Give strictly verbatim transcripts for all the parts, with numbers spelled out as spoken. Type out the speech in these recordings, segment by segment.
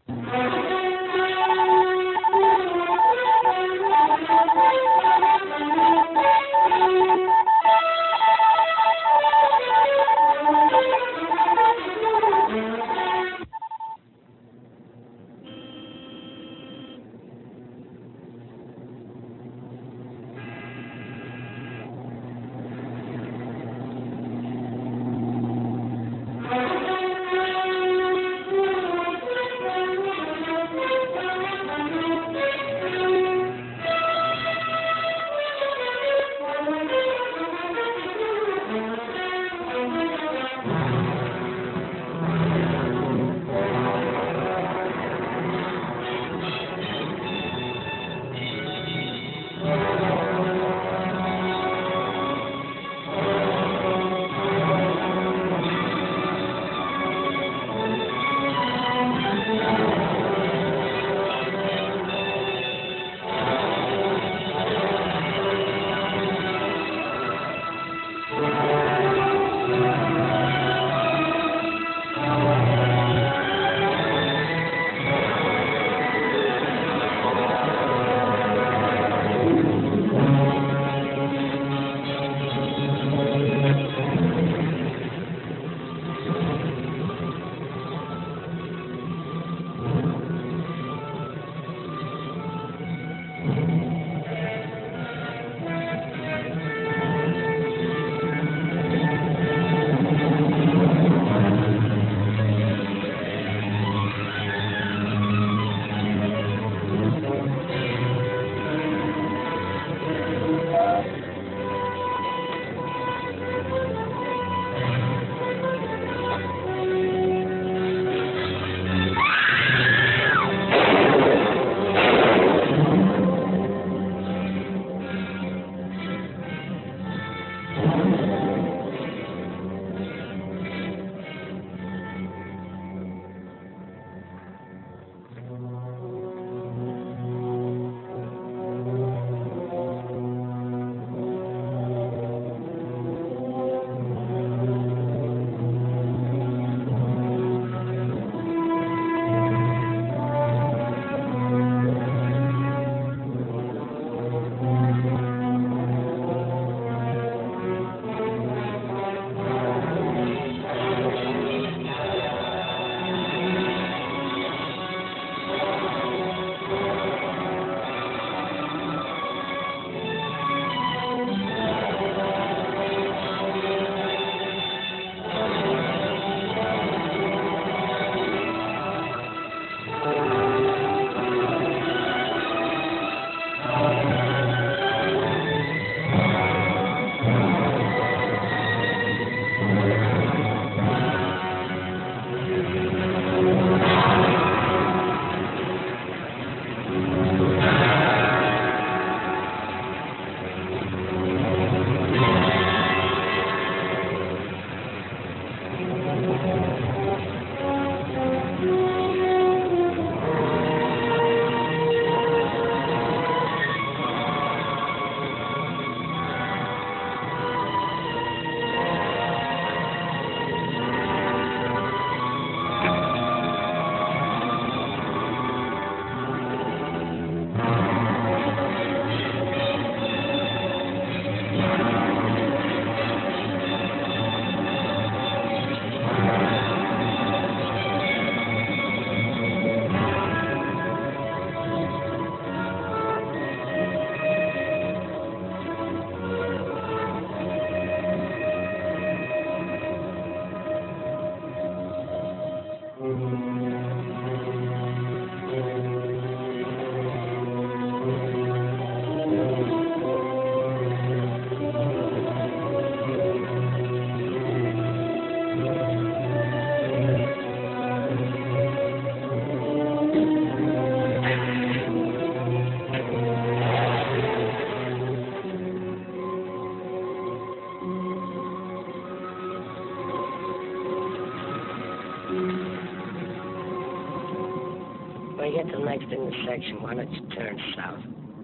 When you get to the next intersection, why don't you turn south?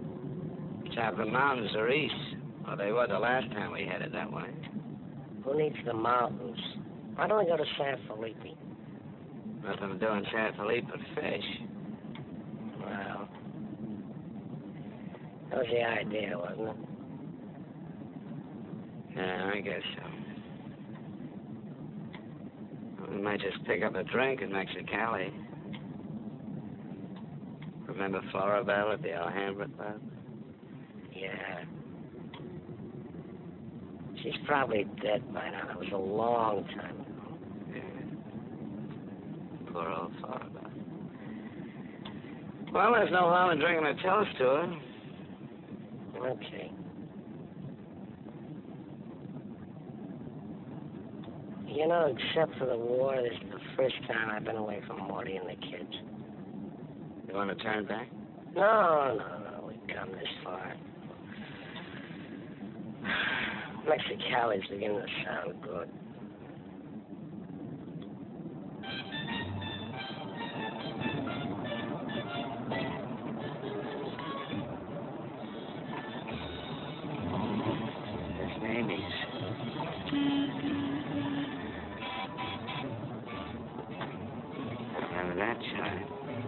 South, the mountains are east. Well, they were the last time we headed that way. Who needs the mountains? Why don't we go to San Felipe? Nothing to do in San Felipe but fish. Well, that was the idea, wasn't it? Yeah, I guess so. We might just pick up a drink in Mexicali. Remember Floribel at the Alhambra Club? Yeah. She's probably dead by now. That was a long time ago. Yeah. Poor old Floribel. Well, there's no harm in drinking a toast to her. Okay. You know, except for the war, this is the first time I've been away from Morty and the kids. You want to turn back? No, no, no. We've come this far. Mexicali's beginning to sound good. There's Amy's. Remember that child?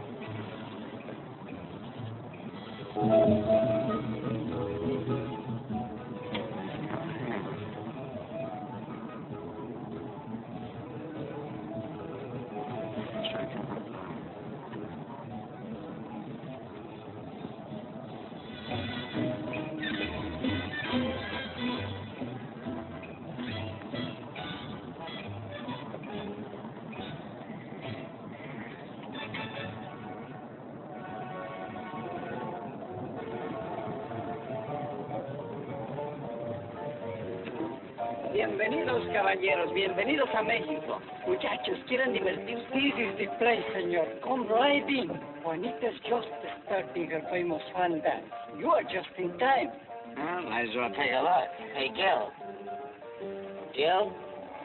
Bienvenidos, caballeros. Bienvenidos a México. Muchachos, ¿quieren divertirse? This is the place, senor. Come right in. Juanita's just starting her famous fan dance. You are just in time. Well, might as well take a look. Hey, Gil. Gil?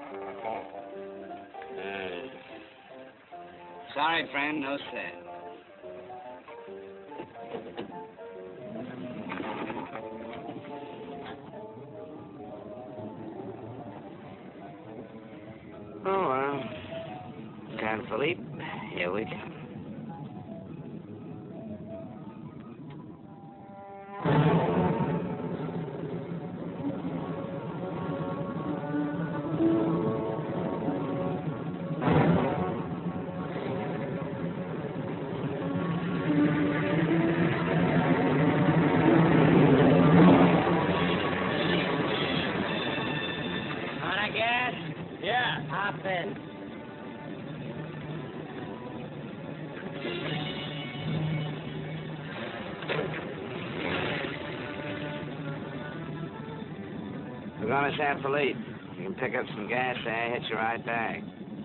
Uh, sorry, friend, no set. Oh, well. San Felipe, here we come. We're going to San Felipe. You can pick up some gas there, hitch you right back.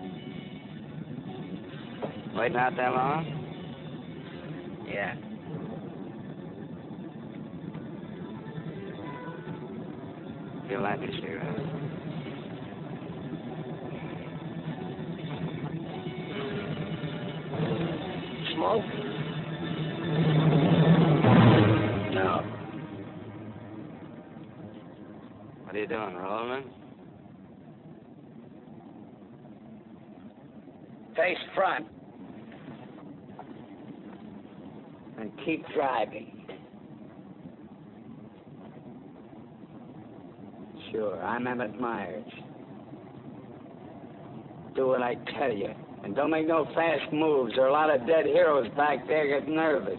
Waiting out that long? Yeah. Feel like a cigarette? Smoke? No. What are you doing, rolling? Face front. And keep driving. Sure, I'm Emmett Myers. Do what I tell you. And don't make no fast moves, or a lot of dead heroes back there get nervous.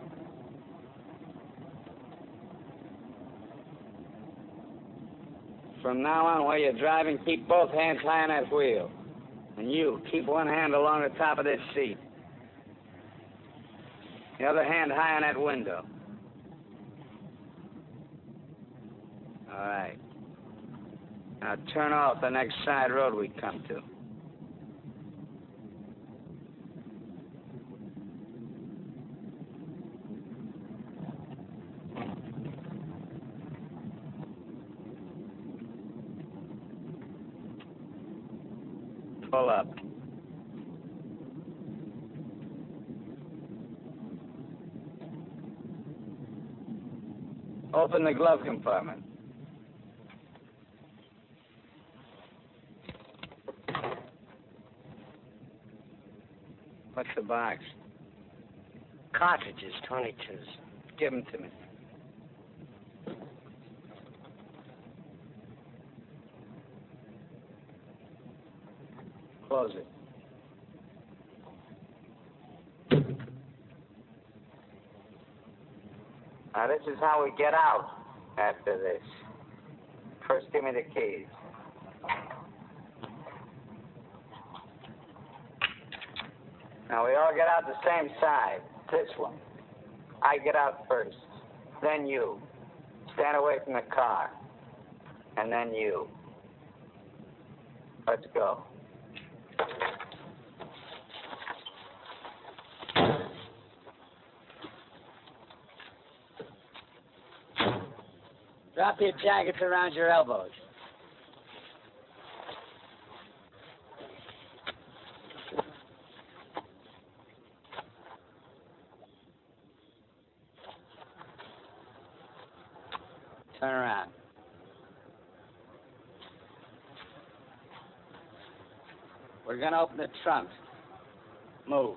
From now on, while you're driving, keep both hands high on that wheel. And you, keep one hand along the top of this seat. The other hand high on that window. All right. Now turn off the next side road we come to. Pull up. Open the glove compartment. What's the box? Cartridges, twenty-twos. Give them to me. Close it. Now, this is how we get out after this. First, give me the keys. Now, we all get out the same side. This one. I get out first. Then you. Stand away from the car. And then you. Let's go. Drop your jackets around your elbows. Turn around. We're going to open the trunk. Move.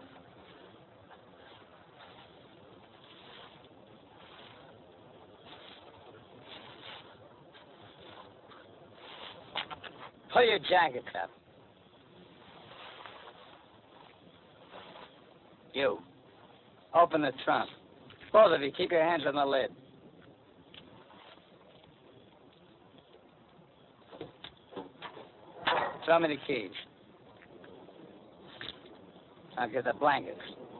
Pull your jackets up. You. Open the trunk. Both of you, keep your hands on the lid. Throw me the keys. I'll get the blankets.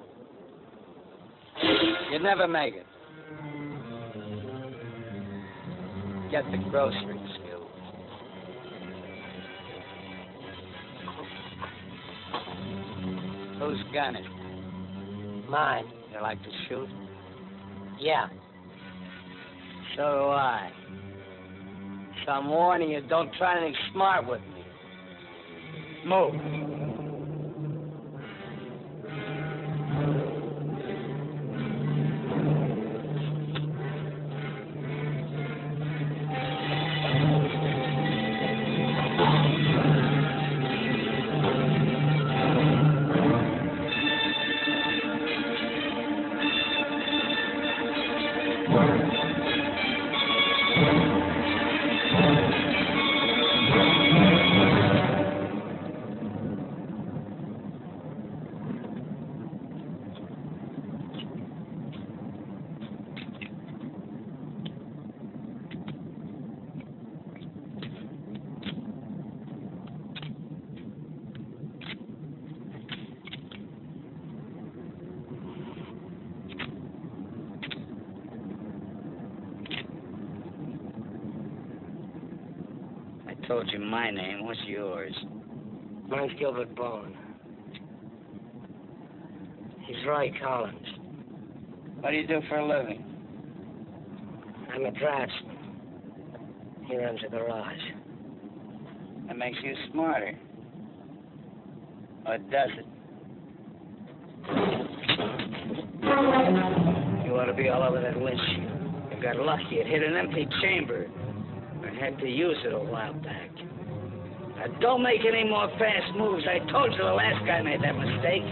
You'd never make it. Get the groceries, you. Whose gun is it? Mine. You like to shoot? Yeah. So do I. So I'm warning you, don't try anything smart with me. Move. I told you my name. What's yours? Mine's Gilbert Bone. He's Roy Collins. What do you do for a living? I'm a draftsman. He runs a garage. That makes you smarter. Or does it? You ought to be all over that windshield. You got lucky. It hit an empty chamber. I had to use it a while back. Now, don't make any more fast moves. I told you the last guy made that mistake.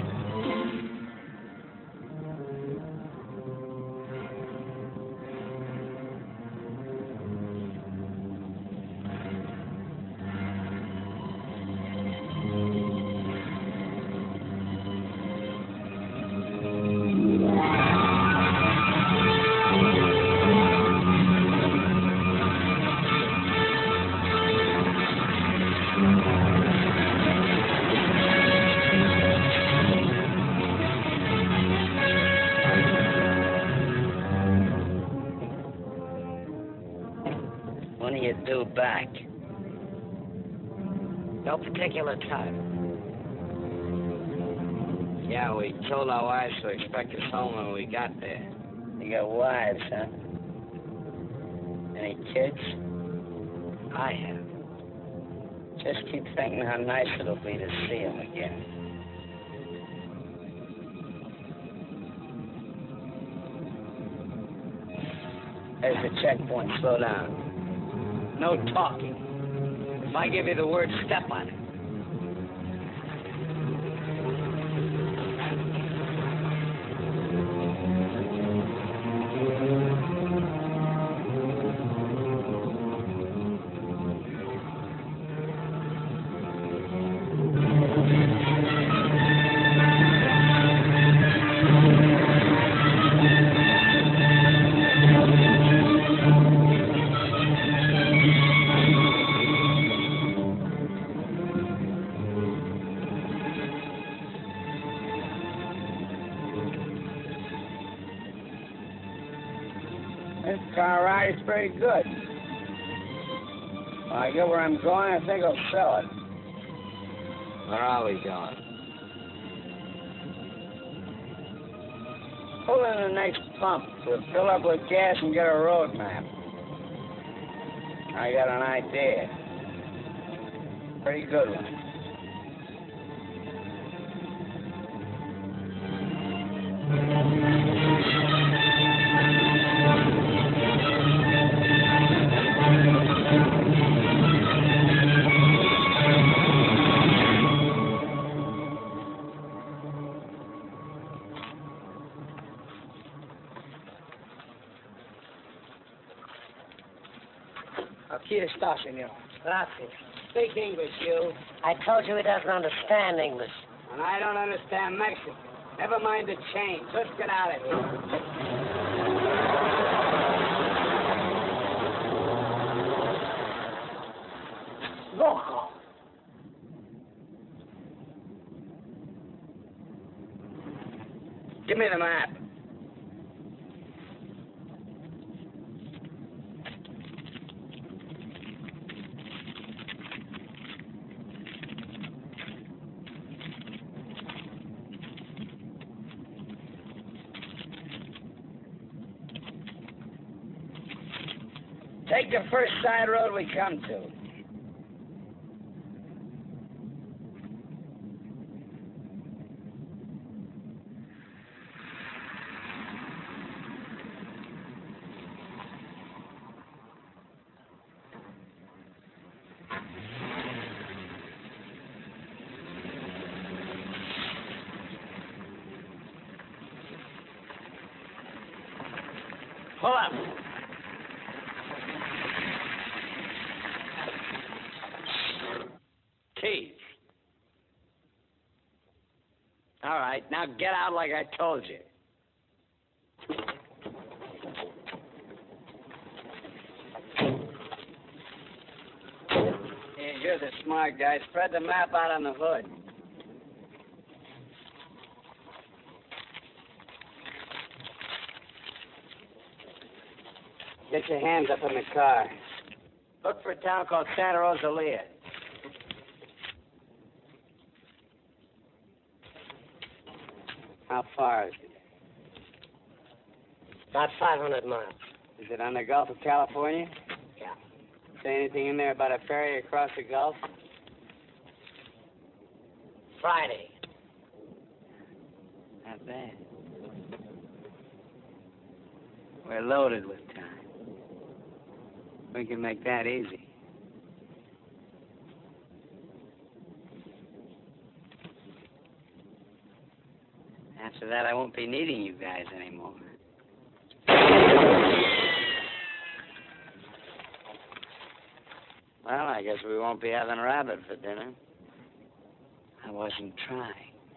When do you do back? No particular time. Yeah, we told our wives to expect us home when we got there. You got wives, huh? Any kids? I have. Just keep thinking how nice it'll be to see them again. There's the checkpoint. Slow down. No talking. If I give you the word, step on it. car ride is pretty good. When I get where I'm going, I think I'll sell it. Where are we going? Pull in the next pump. We'll fill up with gas and get a road map. I got an idea. Pretty good one. Aquí está, señor. Gracias. Speak English, you. I told you he doesn't understand English. And I don't understand Mexican. Never mind the change. Let's get out of here. Loco. Give me the map. Take the first side road we come to. Pull up. Keys. All right, now get out like I told you. Hey, you're the smart guy. Spread the map out on the hood. Get your hands up in the car. Look for a town called Santa Rosalia. How far is it? About five hundred miles. Is it on the Gulf of California? Yeah. Say anything in there about a ferry across the Gulf? Friday. Not bad. We're loaded with time. We can make that easy. After that, I won't be needing you guys anymore. Well, I guess we won't be having rabbit for dinner. I wasn't trying.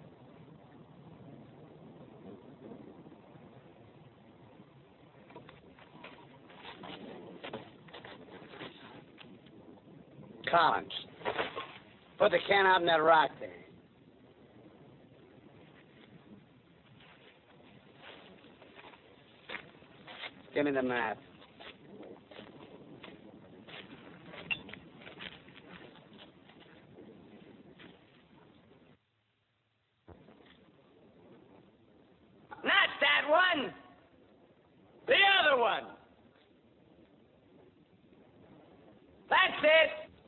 Collins, put the can out in that rock there. Give me the map. Not that one. The other one. That's it.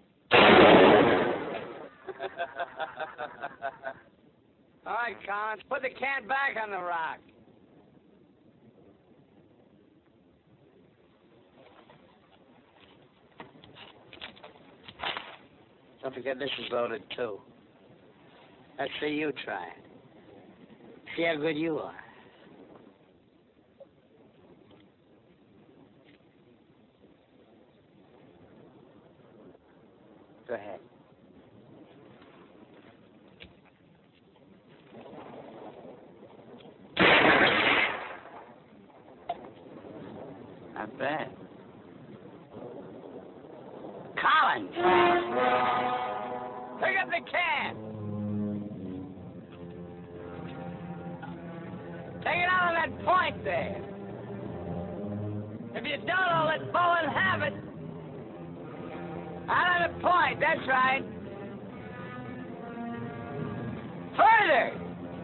All right, Collins, put the can back on the rock. Don't forget this is loaded, too. Let's see you try it. See how good you are. Go ahead. Not bad. Collins! Pick up the can! Take it out on that point there. If you you don't, I'll let Bowen have it. Out of the point, that's right. Further.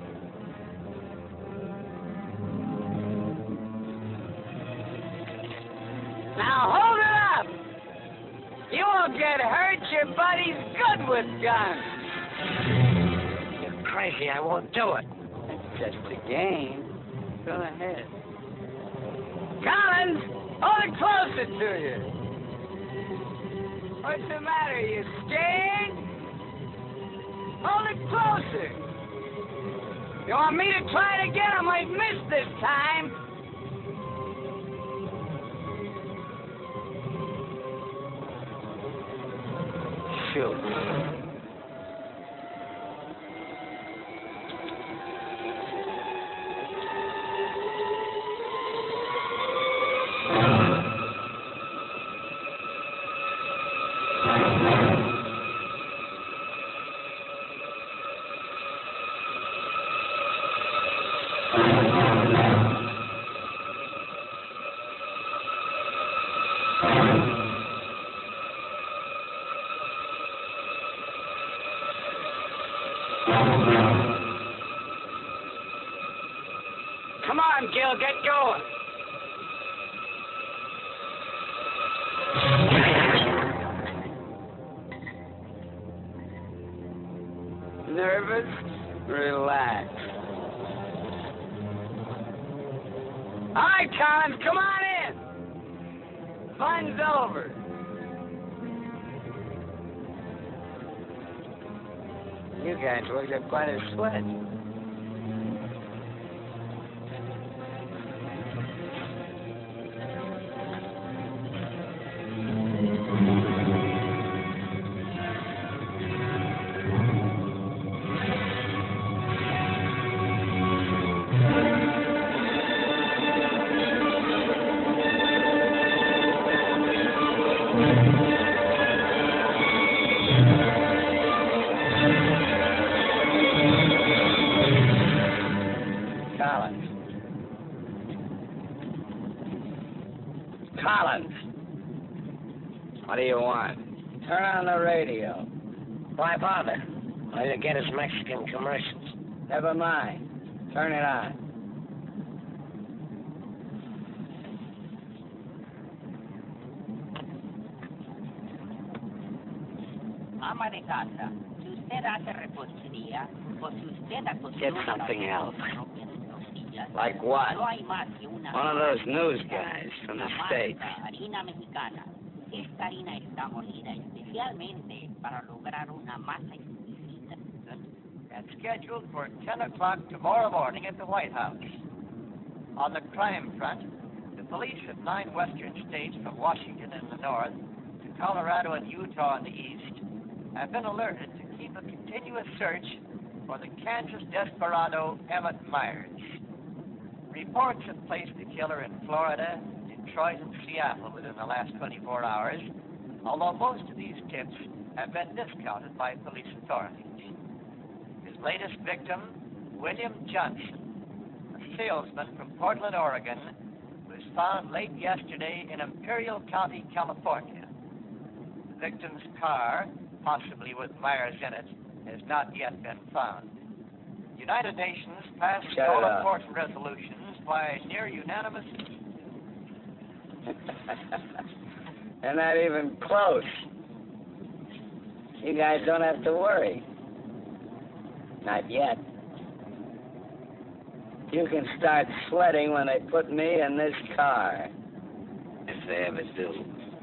Now hold it up. You won't get hurt. Your buddy's good with guns. You're crazy. I won't do it. It's just a game. Go ahead. Collins, hold it closer to you. What's the matter? You scared? Hold it closer. You want me to try it again? I might miss this time. Shoot. Come on, Gil, get going. Nervous? Relax. All right, Collins, come on in. Fun's over. You guys worked up quite a sweat. Collins, what do you want? Turn on the radio. Why bother? All you get is Mexican commercials. Never mind. Turn it on. Ama de casa, si usted hace repostería, o si usted Get something else. Like what? One of those news guys from the States. Harina mexicana. Esta harina está molida especialmente para lograr una masa exquisita. And scheduled for ten o'clock tomorrow morning at the White House. On the crime front, the police of nine western states from Washington in the north to Colorado and Utah in the east have been alerted to keep a continuous search for the Kansas desperado Emmett Myers. Reports have placed the killer in Florida, Detroit, and Seattle within the last twenty-four hours, although most of these tips have been discounted by police authorities. His latest victim, William Johnson, a salesman from Portland, Oregon, was found late yesterday in Imperial County, California. The victim's car, possibly with Myers in it, has not yet been found. The United Nations passed all important resolutions by near unanimous. They're not even close. You guys don't have to worry. Not yet. You can start sweating when they put me in this car. If they ever do.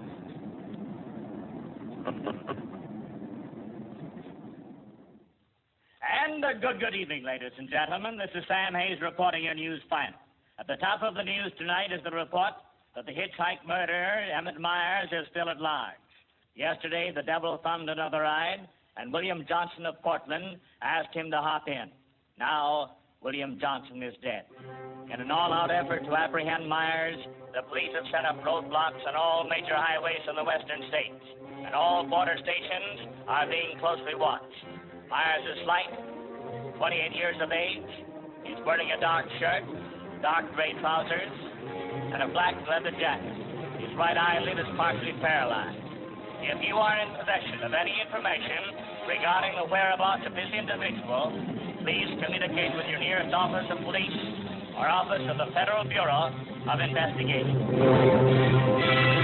And a good, good evening, ladies and gentlemen. This is Sam Hayes reporting your news final. At the top of the news tonight is the report that the hitchhike murderer, Emmett Myers, is still at large. Yesterday, the devil thumbed another ride, and William Johnson of Portland asked him to hop in. Now, William Johnson is dead. In an all-out effort to apprehend Myers, the police have set up roadblocks on all major highways in the western states, and all border stations are being closely watched. Myers is slight, twenty-eight years of age. He's wearing a dark shirt, dark gray trousers, and a black leather jacket. right eyelid is partially paralyzed. If you are in possession of any information regarding the whereabouts of this individual, please communicate with your nearest office of police or office of the Federal Bureau of Investigation.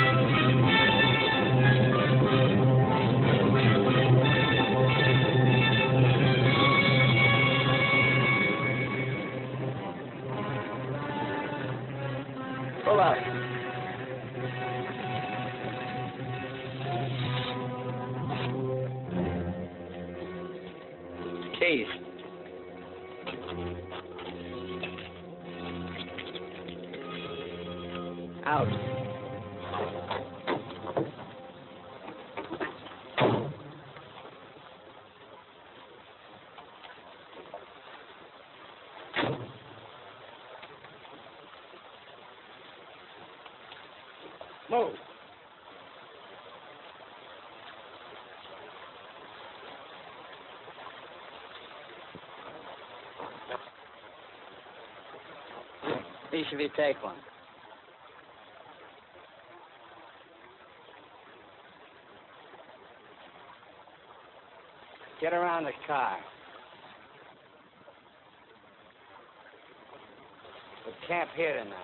Pull up. Keys. Out. Move. Each of you take one. Get around the car. We camp here tonight.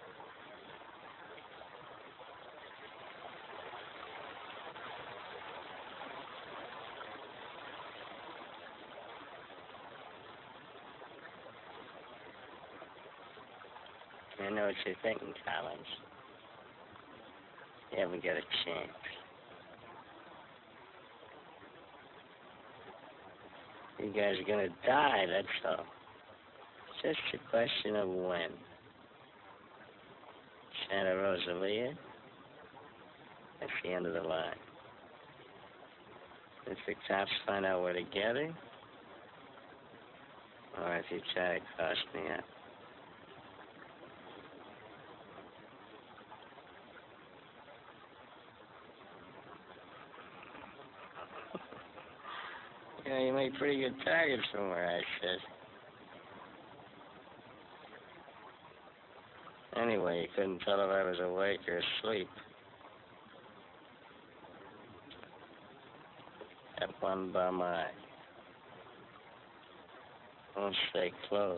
I know what you're thinking, Talman. You haven't got a chance. You guys are gonna die, that's all. It's just a question of when. Santa Rosalia, that's the end of the line. If the cops find out we're together, or if you try to cost me up. Yeah, you make pretty good targets from where I sit. Anyway, you couldn't tell if I was awake or asleep. Got one bum eye. Won't stay closed.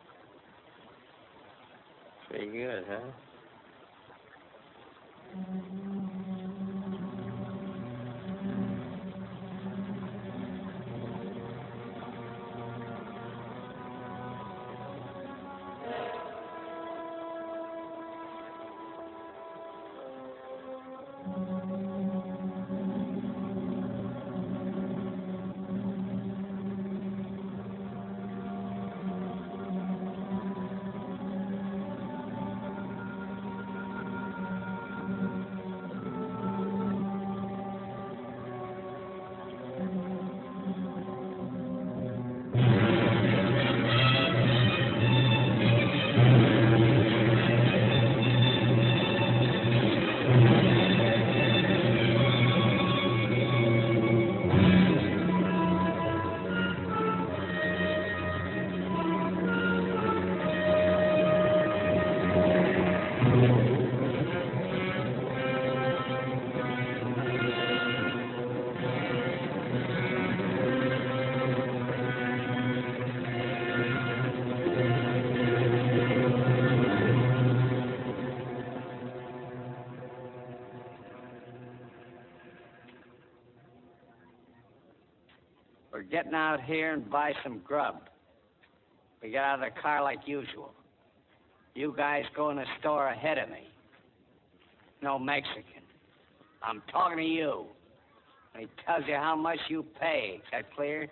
Pretty good, huh? We're getting out here and buy some grub. We get out of the car like usual. You guys go in the store ahead of me. No Mexican. I'm talking to you. And he tells you how much you pay. Is that clear?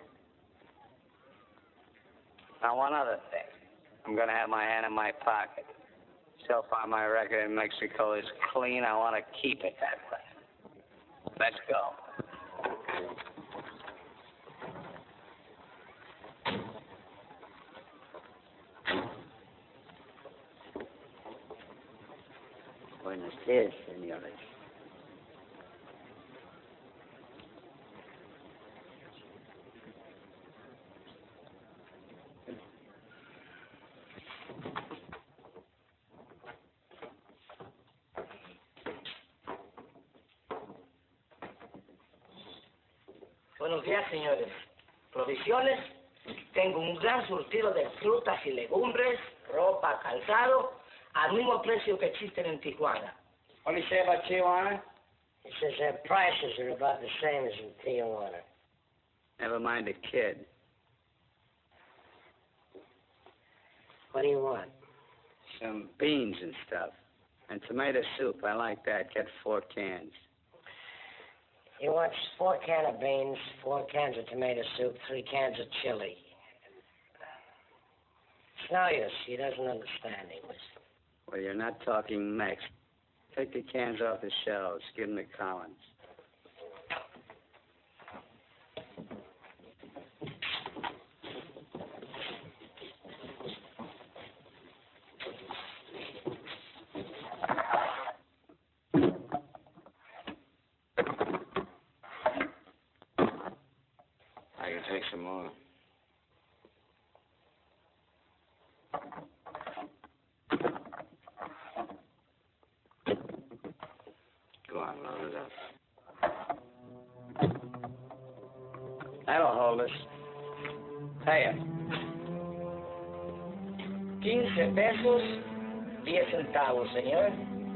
Now, one other thing. I'm going to have my hand in my pocket. So far, my record in Mexico is clean. I want to keep it that way. Let's go. Buenos dias, señores. Buenos días, señores. Provisiones. Tengo un gran surtido de frutas y legumbres, ropa, calzado, al mismo precio que existen en Tijuana. What do you say about Tijuana? He says their prices are about the same as in Tijuana. Never mind the kid. What do you want? Some beans and stuff. And tomato soup. I like that. Get four cans. He wants four cans of beans, four cans of tomato soup, three cans of chili. It's no use. He doesn't understand English. Well, you're not talking Mex. Take the cans off the shelves. Give them to Collins. I can take some more. Go on, load it up. That'll hold us. Pay it. Quince pesos, diez centavos, señor.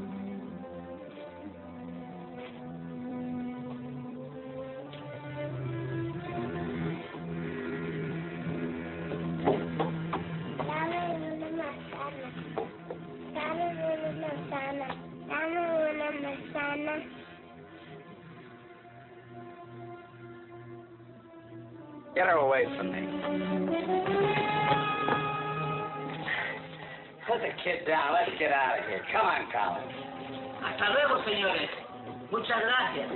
Get her away from me. Put the kid down. Let's get out of here. Come on, Collins. Hasta luego, señores. Muchas gracias.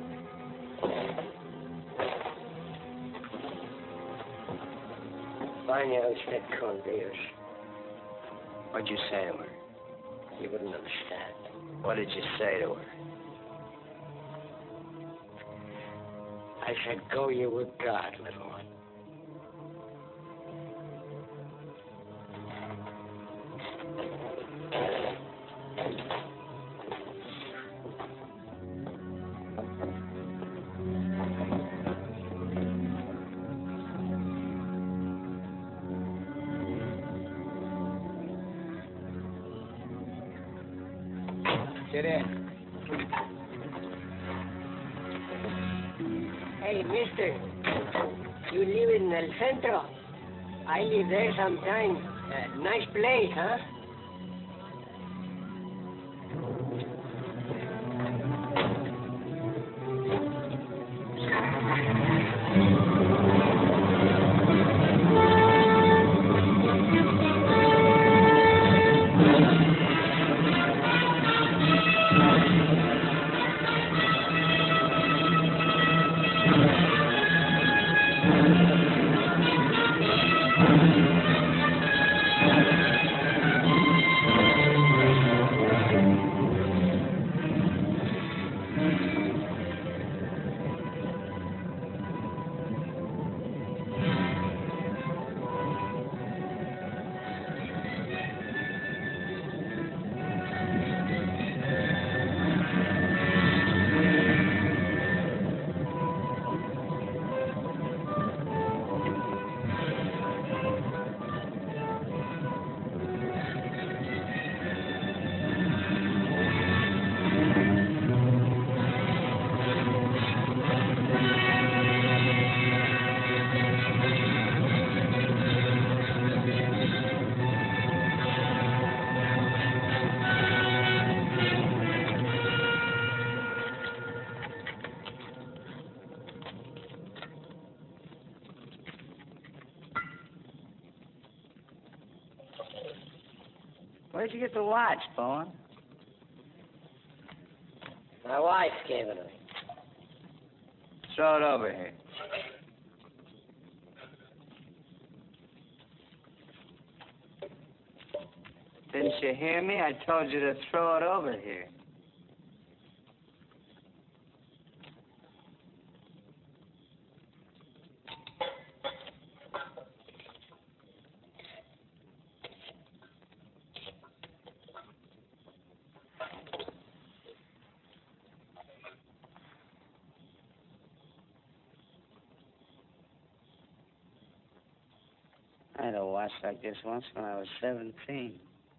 Vaya usted con Dios. What'd you say to her? You wouldn't understand. What did you say to her? I said, go you with God, little one. Get in. Hey, mister, you live in El Centro? I live there sometime. Uh, nice place, huh? Where'd you get the watch, Bowen? My wife gave it to me. Throw it over here. Didn't you hear me? I told you to throw it over here. I had a watch like this once when I was seventeen.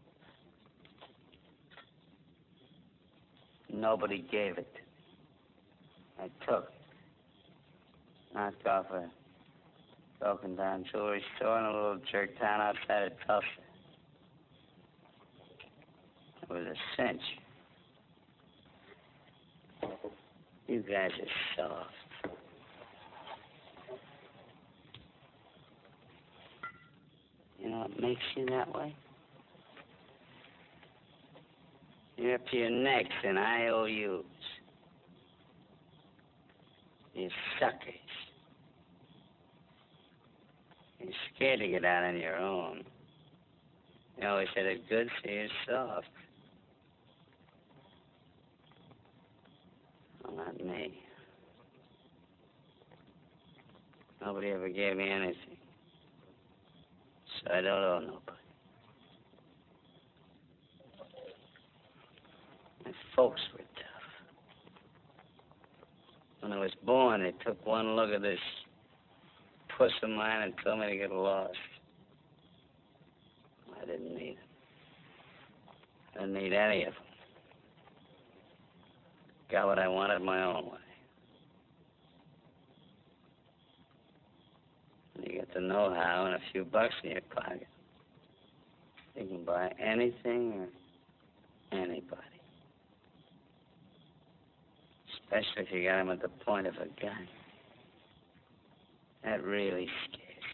Nobody gave it. I took it. Knocked off a broken down jewelry store in a little jerk town outside of Tulsa. It was a cinch. You guys are soft. You know what makes you that way? You're up to your necks in I O Us. You suckers. You're scared to get out on your own. You always had it good, so you're soft. Well, not me. Nobody ever gave me anything. So I don't owe nobody. My folks were tough. When I was born, they took one look at this puss of mine and told me to get lost. I didn't need them. I didn't need any of them. Got what I wanted my own way. And you get the know-how and a few bucks in your pocket. You can buy anything or anybody. Especially if you got him at the point of a gun. That really scares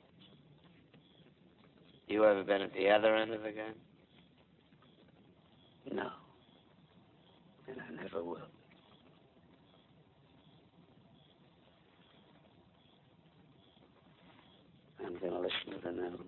you. You ever been at the other end of a gun? No. And I never will. I'm going to listen to the news.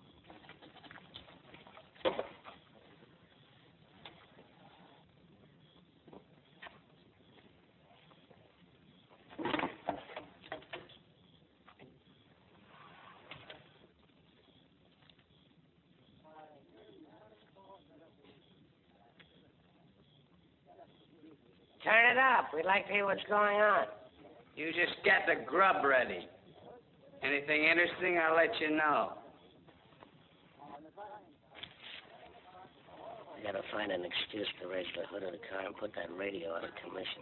Turn it up. We'd like to hear what's going on. You just get the grub ready. Anything interesting, I'll let you know. I gotta find an excuse to raise the hood of the car and put that radio out of commission.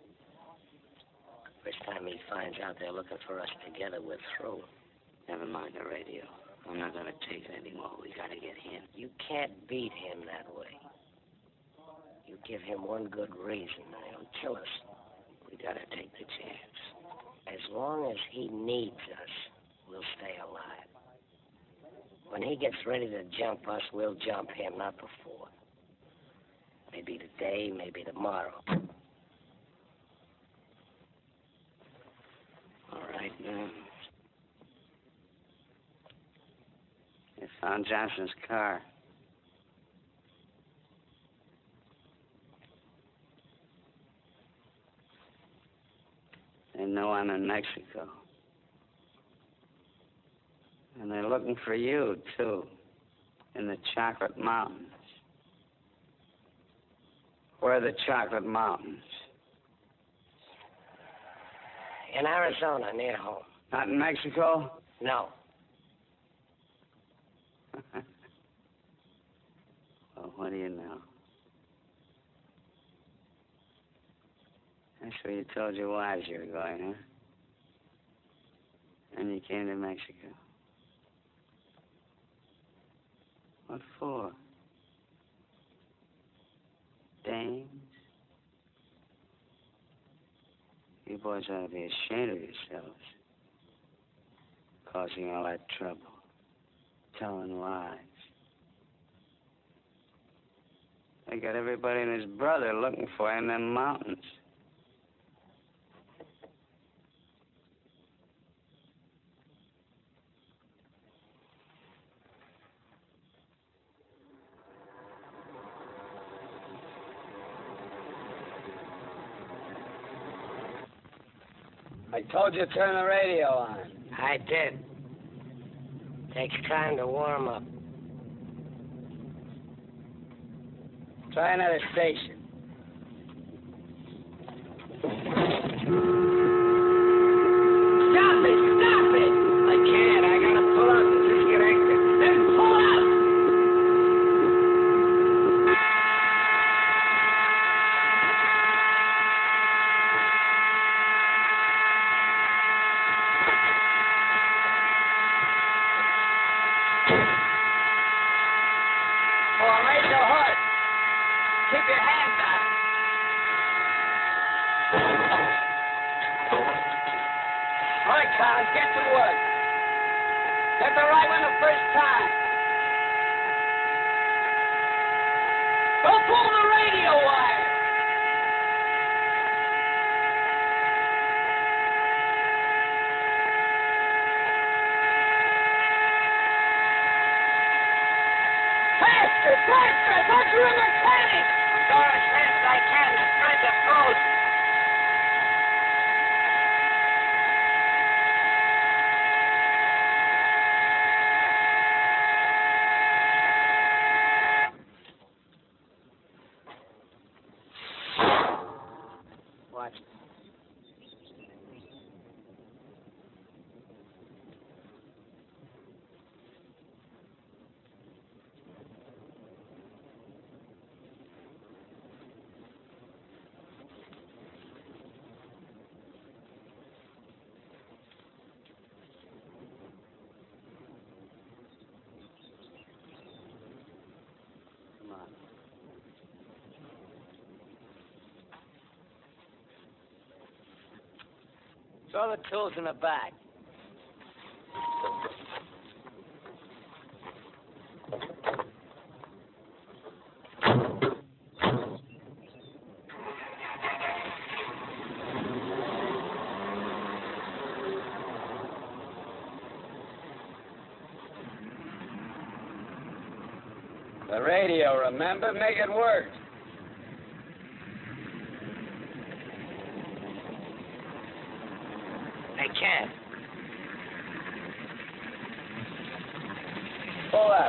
First time he finds out they're looking for us together, we're through. Never mind the radio. I'm not gonna take it anymore. We gotta get him. You can't beat him that way. You give him one good reason, and he'll kill us. We gotta take the chance. As long as he needs us, we'll stay alive. When he gets ready to jump us, we'll jump him, not before. Maybe today, maybe tomorrow. All right, now. They found Johnson's car. They know I'm in Mexico. And they're looking for you, too, in the Chocolate Mountains. Where are the Chocolate Mountains? In Arizona, near home. Not in Mexico? No. Well, what do you know? That's where you told your wives you were going, huh? And you came to Mexico. What for? Dames? You boys ought to be ashamed of yourselves. Causing all that trouble. Telling lies. They got everybody and his brother looking for you in them mountains. I told you to turn the radio on. I did. Takes time to warm up. Try another station. Stop it! Stop it! I can't. I gotta pull out and just get keep your hands down. All right, Collins, get to work. Get the right one the first time. Don't pull the radio wire. Faster, faster! I thought you were a mechanic! I'm going as fast as I can. The threads are frozen. Watch. Throw the tools in the back. The radio, remember? Make it work. I can't. Pull up.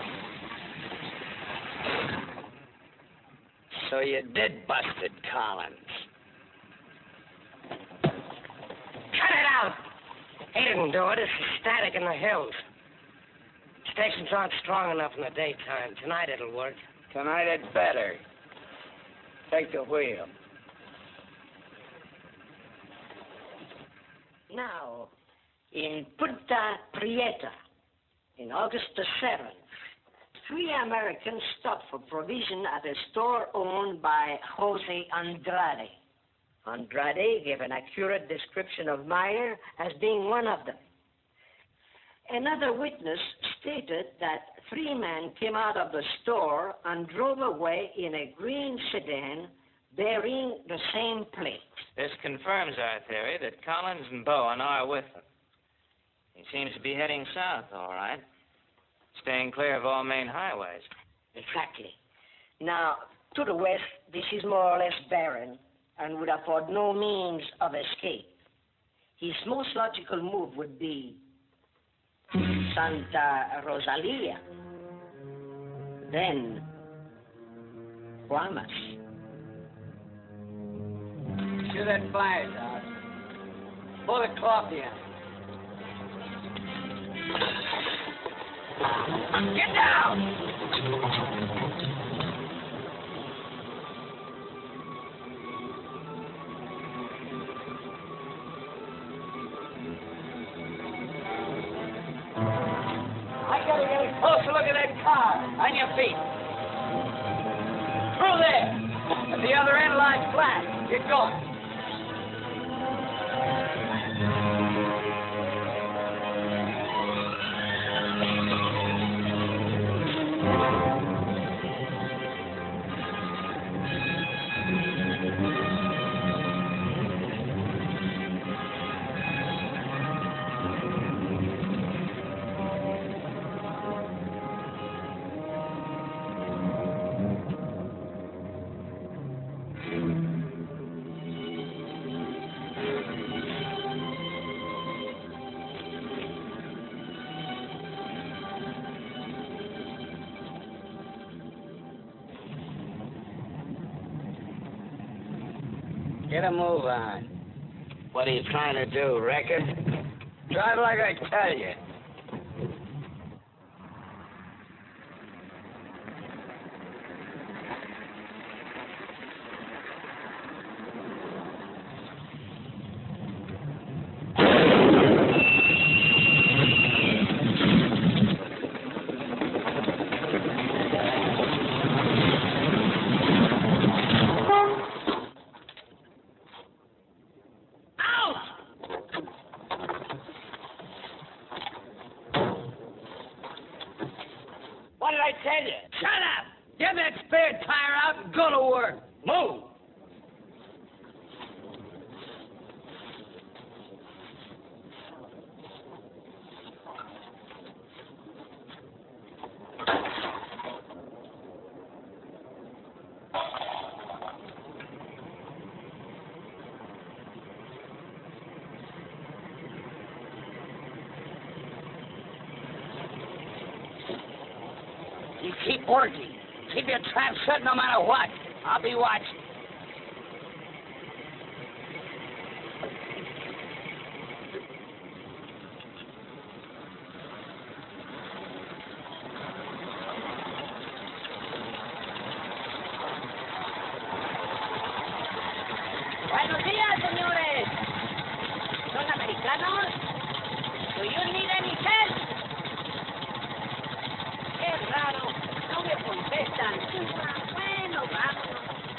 So you did bust it, Collins. Cut it out! He didn't do it. It's the static in the hills. Stations aren't strong enough in the daytime. Tonight it'll work. Tonight it's better. Take the wheel. Now, in Punta Prieta, in August the seventh, three Americans stopped for provision at a store owned by Jose Andrade. Andrade gave an accurate description of Meyer as being one of them. Another witness stated that three men came out of the store and drove away in a green sedan bearing the same plate. This confirms our theory that Collins and Bowen are with them. He seems to be heading south, all right, staying clear of all main highways. Exactly. Now, to the west, this is more or less barren and would afford no means of escape. His most logical move would be Santa Rosalia, then Guamas. Do that fire, Doc. Pull the cloth in. Get down! I gotta get a closer look at that car. On your feet. Through there. At the other end lies flat. Get going. Get a move on. What are you trying to do, wreck it? Drive like I tell you. tell you. Shut up! Get that spare tire out and go to work. Move! You keep working. Keep your trap shut no matter what. I'll be watching. Buenos días, señores. ¿Son americanos? Do you need any help? Qué raro. No me contestan. Bueno, vámonos.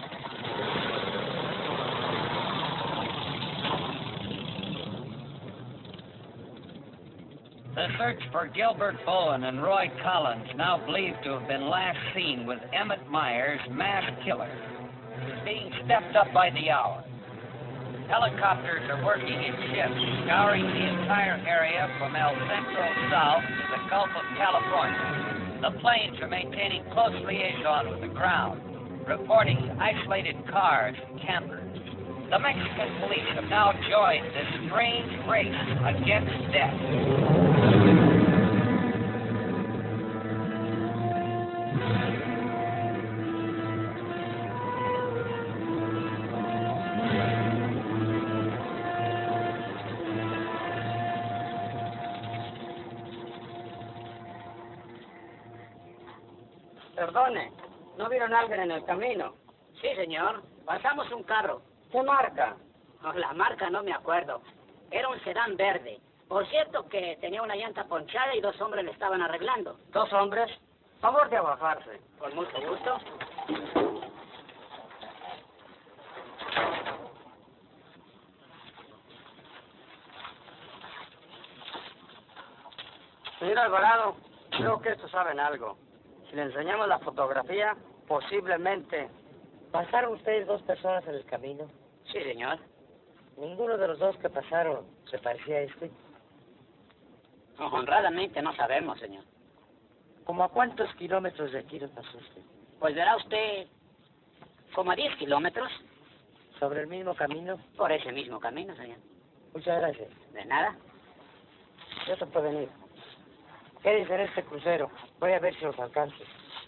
The search for Gilbert Bowen and Roy Collins, now believed to have been last seen with Emmett Myers, mass killer, is being stepped up by the hour. Helicopters are working in shifts, scouring the entire area from El Centro south to the Gulf of California. The planes are maintaining close liaison with the ground, reporting isolated cars and campers. The Mexican police have now joined this strange race against death. Perdone, ¿no vieron a alguien en el camino? Sí, señor. Pasamos un carro. ¿Qué marca? No, la marca no me acuerdo. Era un sedán verde. Por cierto que tenía una llanta ponchada y dos hombres le estaban arreglando. ¿Dos hombres? Favor de bajarse. Con mucho gusto. Señor Alvarado, creo que estos saben algo. Si le enseñamos la fotografía, posiblemente... ¿Pasaron ustedes dos personas en el camino? Sí, señor. Ninguno de los dos que pasaron se parecía a este. Honradamente no sabemos, señor. ¿Cómo a cuántos kilómetros de aquí le pasó usted? Pues verá usted, como a diez kilómetros. ¿Sobre el mismo camino? Por ese mismo camino, señor. Muchas gracias. De nada. Ya se puede venir. Quédense en este crucero. Voy a ver si los alcanzo.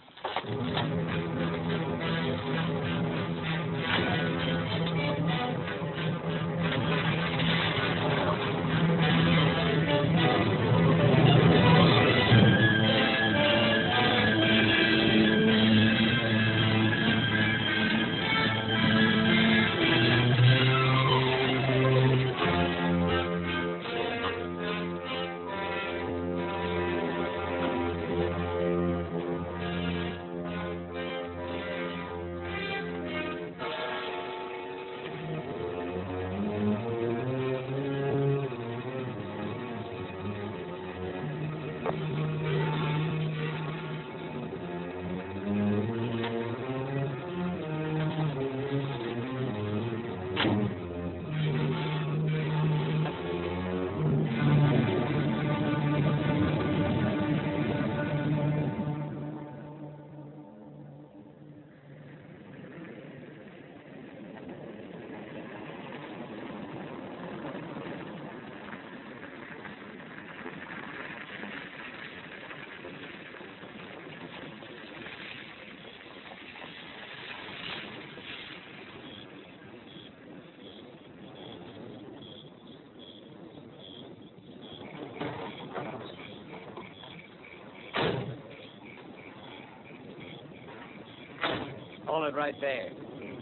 Hold it right there.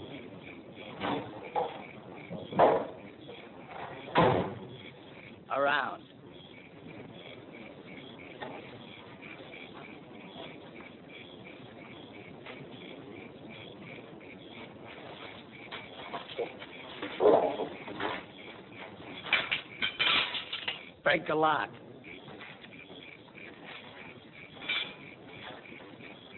Around. Break the lock.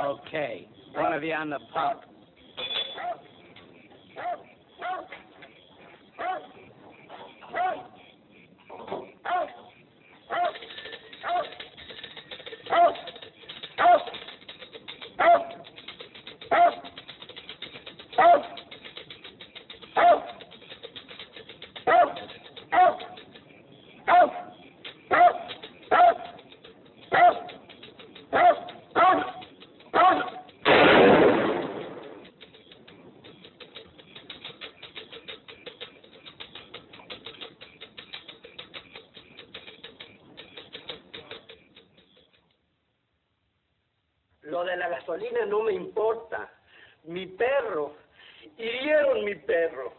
Okay. One of you on the pump. Lo de la gasolina no me importa. Mi perro. Hirieron mi perro.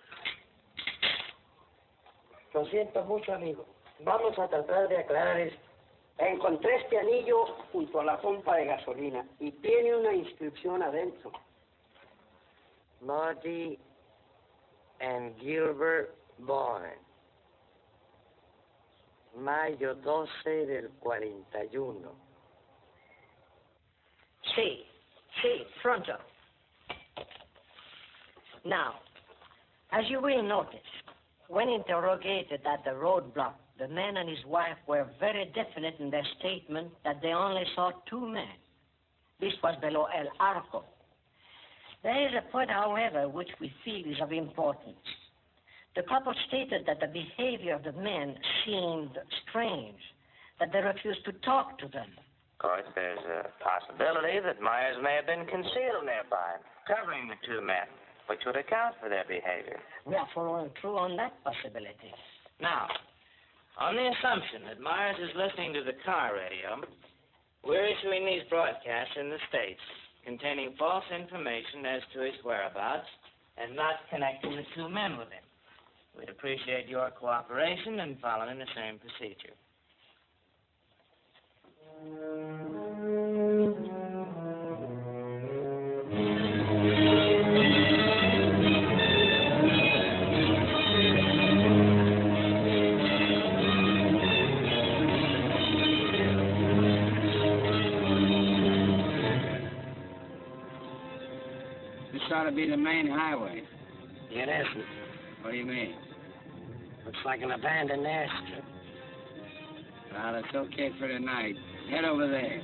Lo siento mucho, amigo. Vamos a tratar de aclarar esto. Encontré este anillo junto a la pompa de gasolina y tiene una inscripción adentro. Marty and Gilbert born. Mayo doce del cuarenta y uno. Sí, sí, pronto. Now, as you will notice, when interrogated at the roadblock, the man and his wife were very definite in their statement that they only saw two men. This was below El Arco. There is a point, however, which we feel is of importance. The couple stated that the behavior of the men seemed strange, that they refused to talk to them. Of course, there's a possibility that Myers may have been concealed nearby, covering the two men, which would account for their behavior. We are following through on that possibility. Now, on the assumption that Myers is listening to the car radio, we're issuing these broadcasts in the States, containing false information as to his whereabouts and not connecting the two men with him. We'd appreciate your cooperation in following the same procedure. This ought to be the main highway. It isn't. What do you mean? Looks like an abandoned airstrip. Well, it's okay for tonight. Head over there.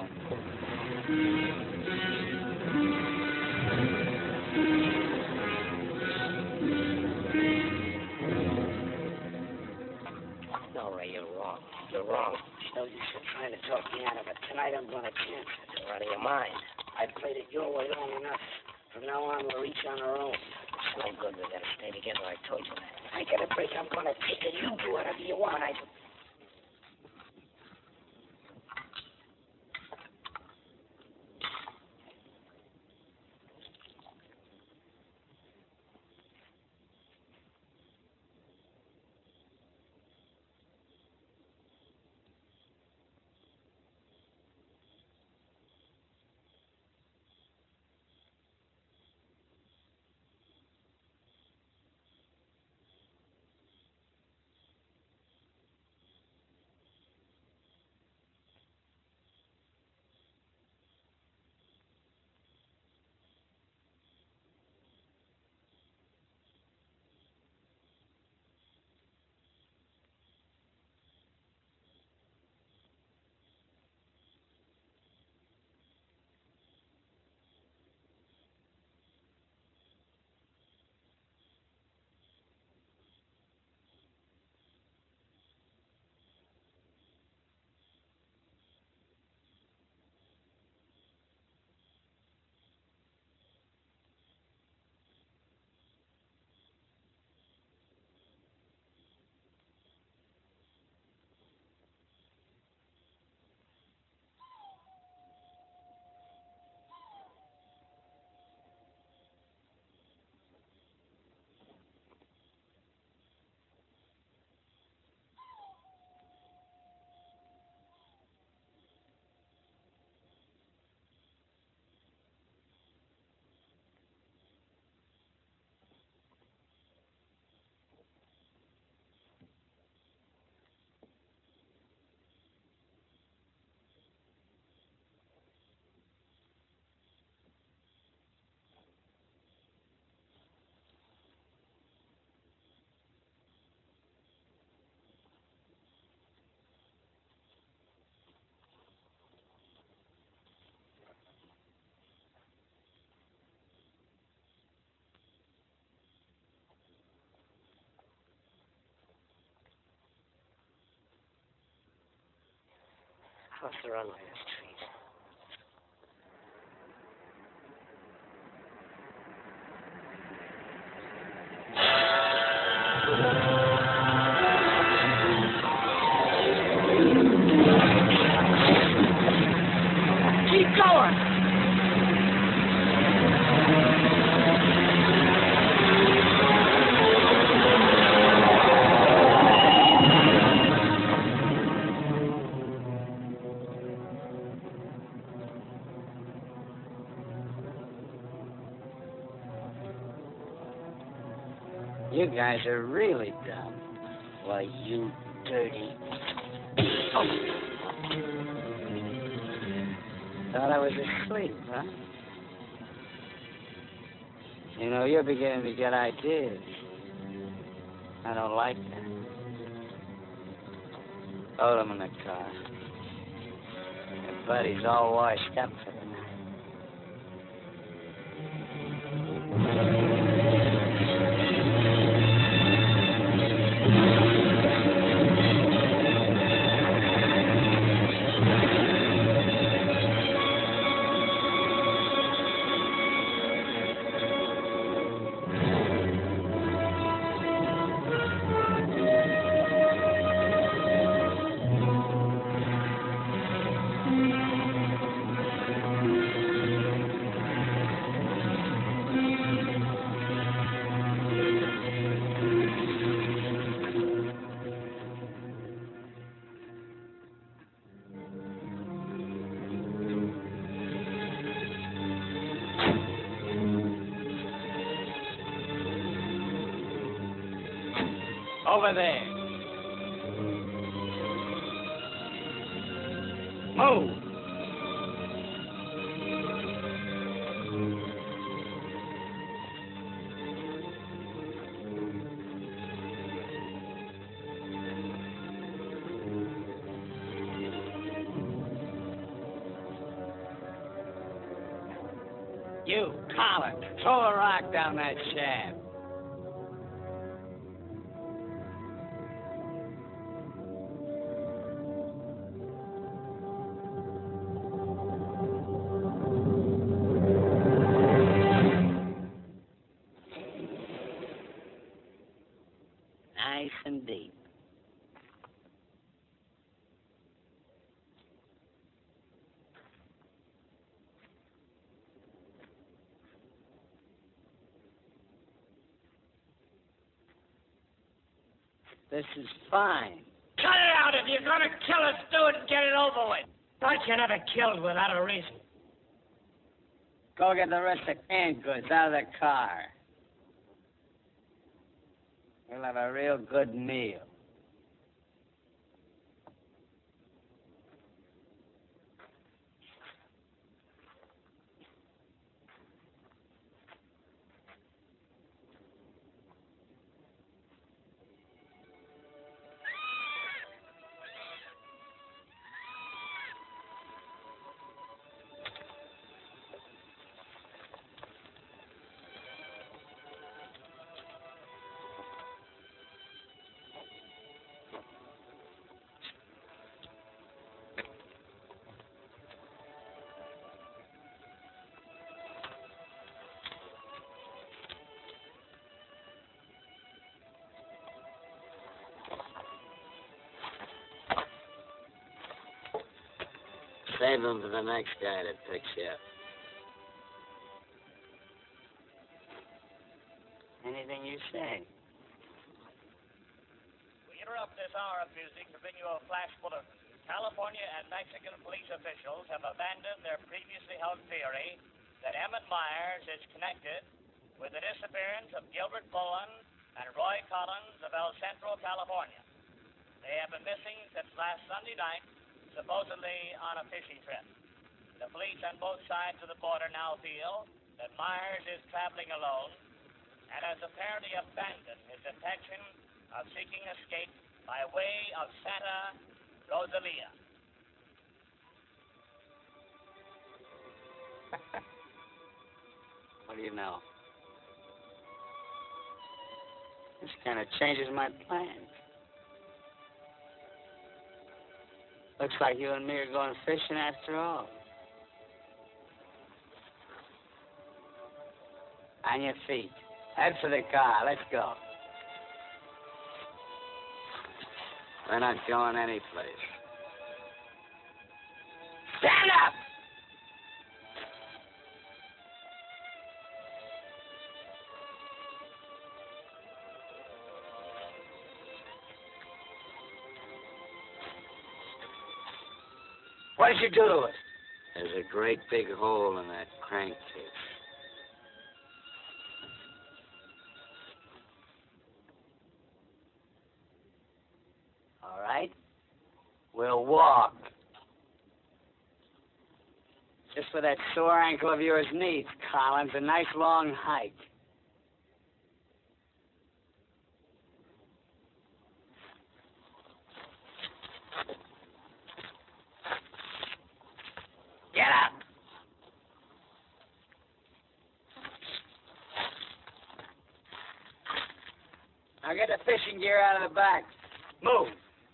No, Ray, you're wrong. You're wrong. No use in trying to talk me out of it. Tonight I'm going to chance it. You're out of your mind. I played it your way long enough. From now on, we'll each on our own. It's no good. We gotta stay together. I told you that. If I get a break, I'm going to take it. You do whatever you want. I... across the runway, there's trees. Keep going! You guys are really dumb. Why, you dirty... Oh. Thought I was asleep, huh? You know, you're beginning to get ideas. I don't like that. Load him in the car. Your buddy's all washed up for the night. Over there. Move. You, Colin, throw a rock down that shaft. Nice and deep. This is fine. Cut it out. If you're going to kill us, do it and get it over with. Thought you never killed without a reason. Go get the rest of canned goods out of the car. We'll have a real good meal. Save them for the next guy that picks you up. Anything you say. We interrupt this hour of music to bring you a flash bulletin. California and Mexican police officials have abandoned their previously held theory that Emmett Myers is connected with the disappearance of Gilbert Bowen and Roy Collins of El Centro, California. They have been missing since last Sunday night, supposedly on a fishing trip. The police on both sides of the border now feel that Myers is traveling alone and has apparently abandoned his intention of seeking escape by way of Santa Rosalia. What do you know? This kind of changes my plans. Looks like you and me are going fishing after all. On your feet. Head for the car. Let's go. We're not going anyplace. Stand up! What did you do to it? There's a great big hole in that crank case. All right. We'll walk. Just for that sore ankle of yours needs, Collins, a nice long hike. Get up! Now get the fishing gear out of the back. Move!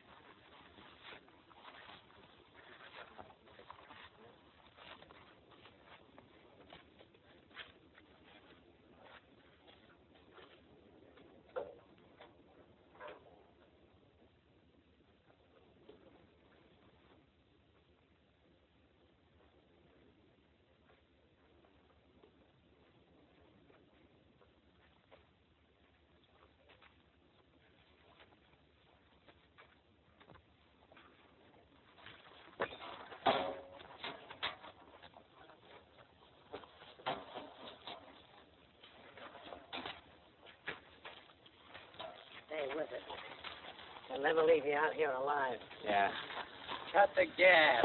Stay with it. They'll never leave you out here alive. Yeah. Cut the gas.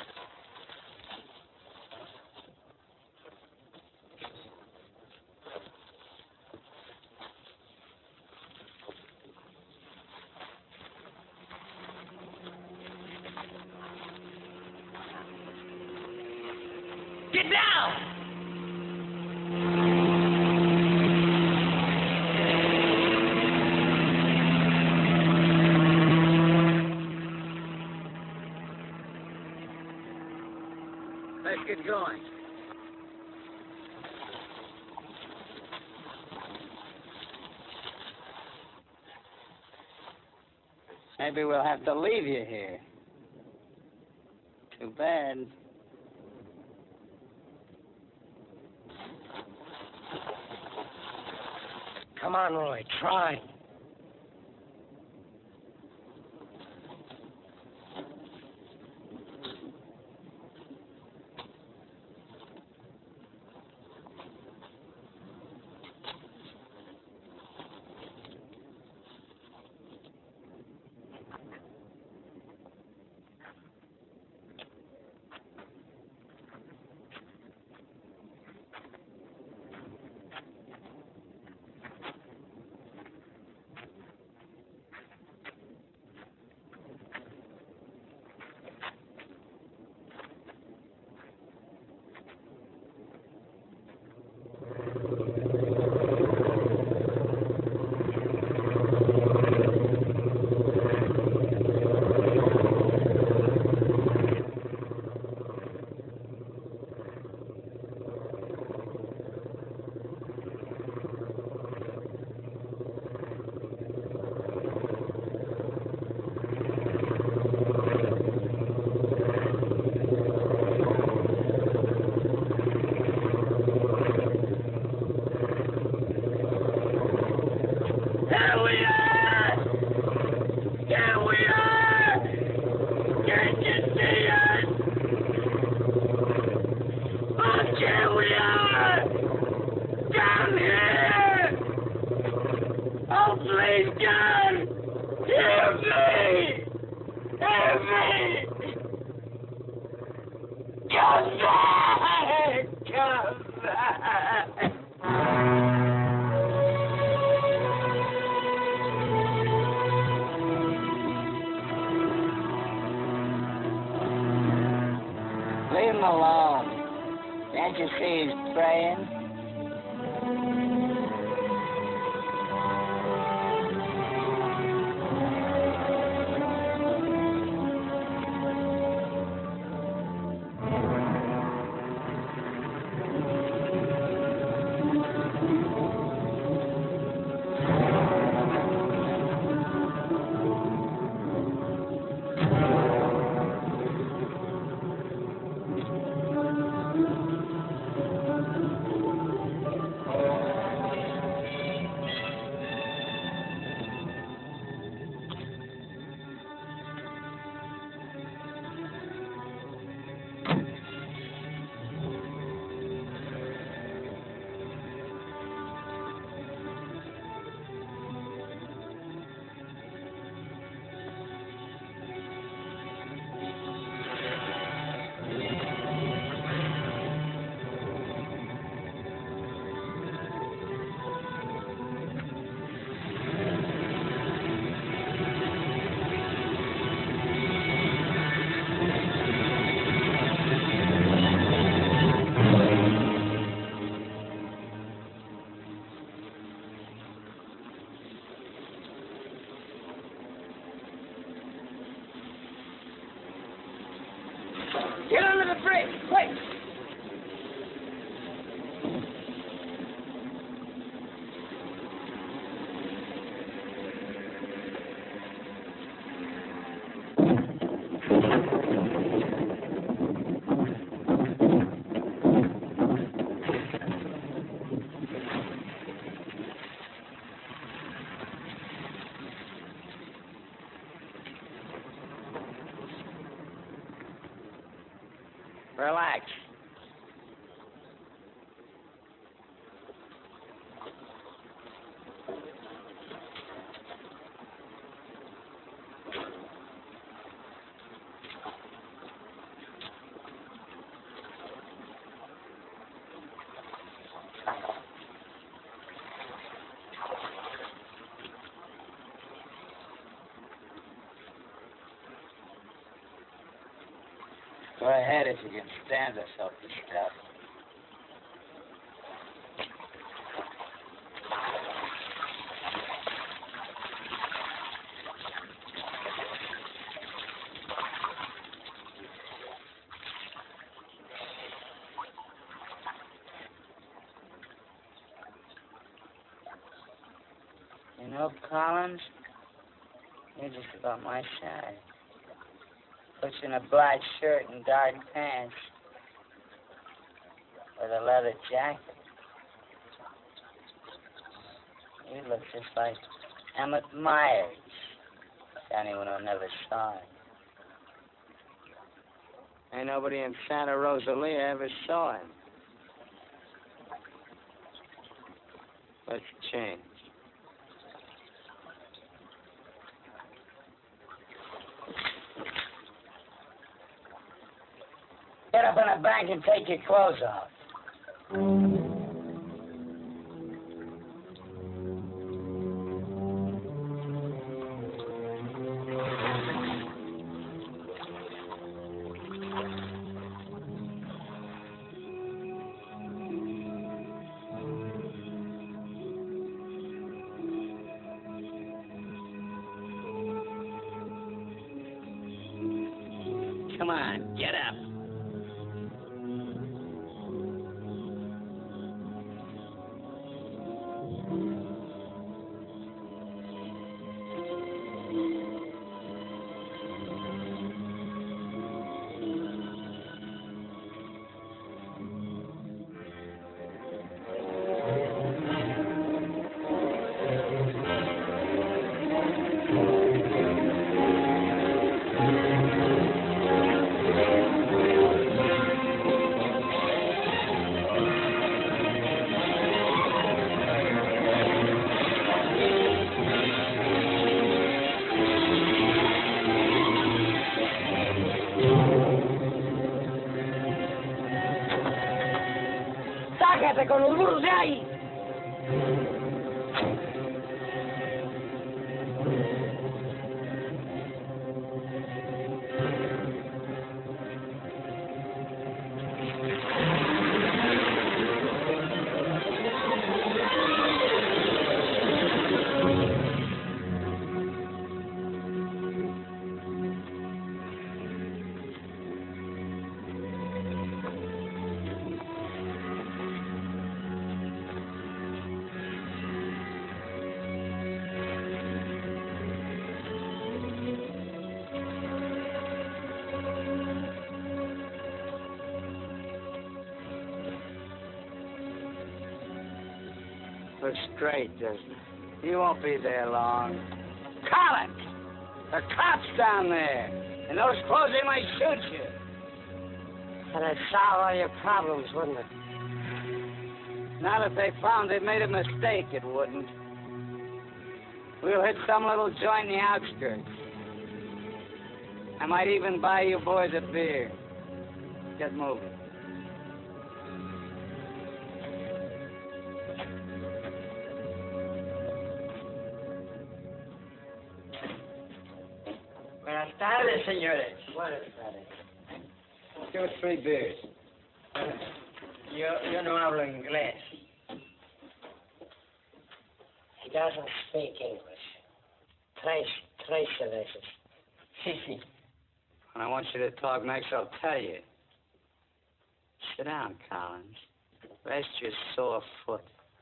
Get down! Let's get going. Maybe we'll have to leave you here. Too bad. Come on, Roy, try. Leave him alone. Can't you see he's praying? Relax. Go ahead if you can stand us up this stuff. You know, Collins, you're just about my size. Puts in a black shirt and dark pants with a leather jacket. You look just like Emmett Myers, to anyone who never saw him. Ain't nobody in Santa Rosalia ever saw him. Let's change. Get up in the bank and take your clothes off. Come on, get up. ¡Sácate con los burros de ahí! Looks straight, doesn't it? You won't be there long. Collins! The cops down there! In those clothes, they might shoot you. That'd solve all your problems, wouldn't it? Not if they found they'd made a mistake, it wouldn't. We'll hit some little joint in the outskirts. I might even buy you boys a beer. Get moving. Buenas tardes, señores. Buenas tardes. Give us three beers. Yo, yo no hablo inglés. He doesn't speak English. Tres, tres cervezas. Sí, sí. When I want you to talk next, I'll tell you. Sit down, Collins. Rest your sore foot.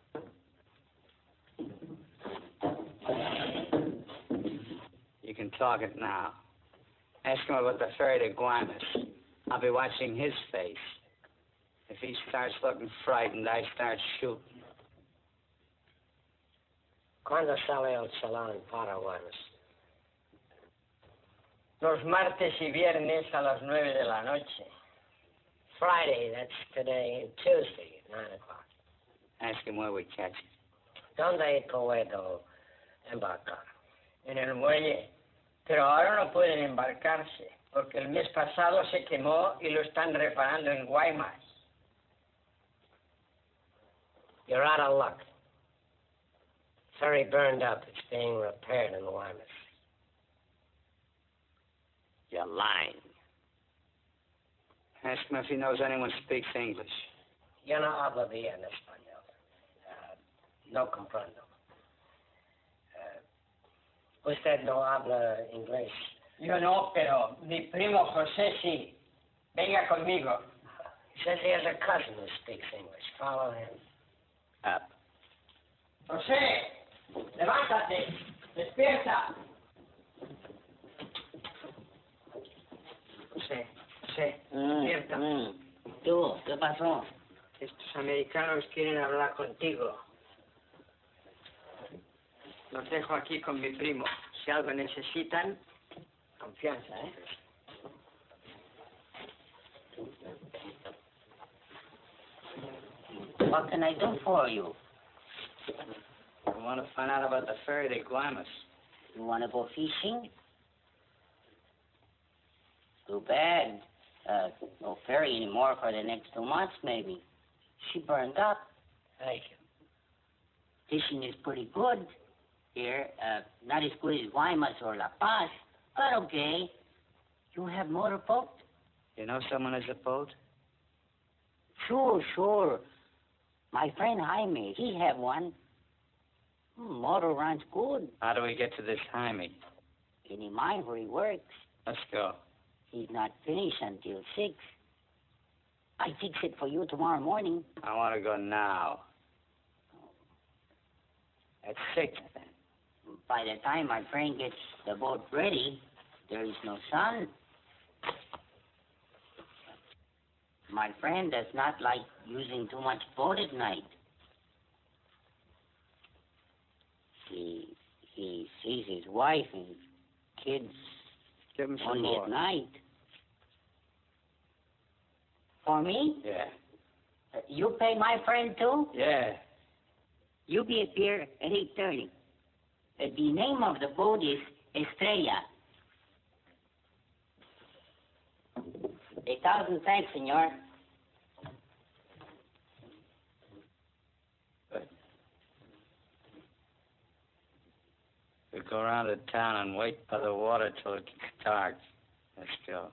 You can talk it now. Ask him about the ferry to Guaymas. I'll be watching his face. If he starts looking frightened, I start shooting. ¿Cuándo sale el chalán para Guaymas? Los martes y viernes a las nueve de la noche. Friday, that's today, and Tuesday at nine o'clock. Ask him where we catch it. ¿Dónde puedo embarcar? En el muelle. Pero ahora no pueden embarcarse, porque el mes pasado se quemó y lo están reparando en Guaymas. You're out of luck. Ferry burned up. It's being repaired in Guaymas. You're lying. Ask him if he knows anyone who speaks English. Yo no hablo bien español. Uh, no comprendo. Uh, usted no habla inglés. Yo no, pero mi primo José sí. Venga conmigo. He says he has a cousin who speaks English. Follow him. Up. José, levántate. Despierta. José, José, despierta. Mm, mm. ¿Tú? ¿Qué pasó? Estos americanos quieren hablar contigo. Los dejo aquí con mi primo. Si algo necesitan, confianza, ¿eh? What can I do for you? I want to find out about the ferry to Guaymas. You want to go fishing? Too bad. Uh, no ferry anymore for the next two months, maybe. She burned up. Thank you. Fishing is pretty good here. Uh, not as good as Guaymas or La Paz, but okay. You have motorboat? You know someone has a boat? Sure, sure. My friend Jaime, he have one. Hmm, motor runs good. How do we get to this Jaime? Any mind where he works. Let's go. He's not finished until six. I fix it for you tomorrow morning. I want to go now. At six, then. By the time my friend gets the boat ready, there is no sun. My friend does not like using too much boat at night. He he sees his wife and kids Give him some only more. at night. For me? Yeah. Uh, you pay my friend too? Yeah. You be here at eight thirty. Uh, the name of the boat is Estrella. A thousand thanks, senor. We go around the town and wait by the water till it gets dark. Let's go.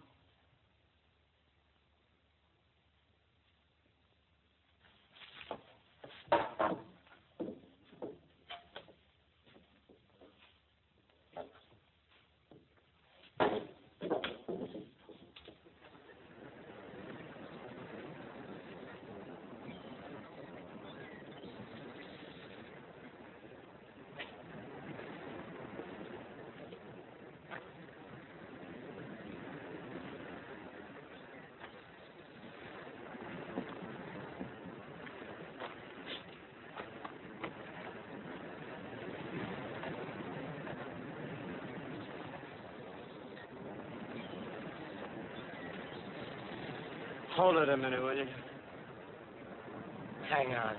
Hold it a minute, will you? Hang on.